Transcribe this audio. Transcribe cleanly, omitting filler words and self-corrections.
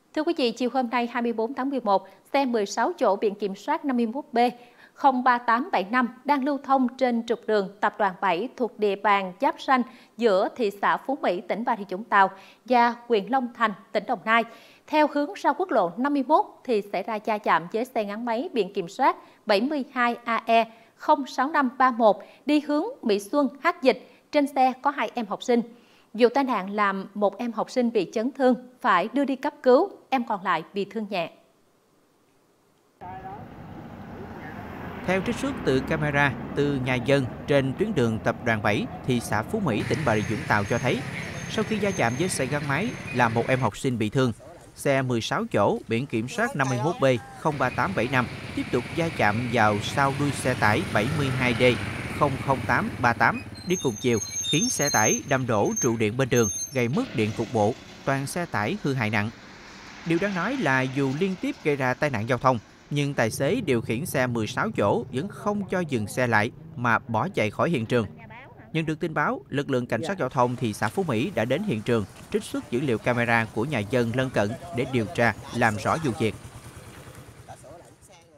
Thưa quý vị, chiều hôm nay 24 tháng 11, xe 16 chỗ biển kiểm soát 51B03875 đang lưu thông trên trục đường Tập đoàn 7 thuộc địa bàn giáp ranh giữa thị xã Phú Mỹ, tỉnh Bà Rịa Vũng Tàu và huyện Long Thành, tỉnh Đồng Nai. Theo hướng ra quốc lộ 51 thì xảy ra va chạm với xe gắn máy biển kiểm soát 72AE06531 đi hướng Mỹ Xuân, Hát Dịch. Trên xe có 2 em học sinh. Vụ tai nạn làm một em học sinh bị chấn thương, phải đưa đi cấp cứu, em còn lại bị thương nhẹ. Theo trích xuất từ camera từ nhà dân trên tuyến đường Tập đoàn 7, thị xã Phú Mỹ, tỉnh Bà Rịa Vũng Tàu cho thấy, sau khi va chạm với xe gắn máy làm một em học sinh bị thương, xe 16 chỗ biển kiểm soát 51B03875 tiếp tục va chạm vào sau đuôi xe tải 72D00838 đi cùng chiều, khiến xe tải đâm đổ trụ điện bên đường, gây mất điện cục bộ, toàn xe tải hư hại nặng. Điều đáng nói là dù liên tiếp gây ra tai nạn giao thông, nhưng tài xế điều khiển xe 16 chỗ vẫn không cho dừng xe lại mà bỏ chạy khỏi hiện trường. Nhận được tin báo, lực lượng cảnh sát giao thông thị xã Phú Mỹ đã đến hiện trường, trích xuất dữ liệu camera của nhà dân lân cận để điều tra, làm rõ vụ việc.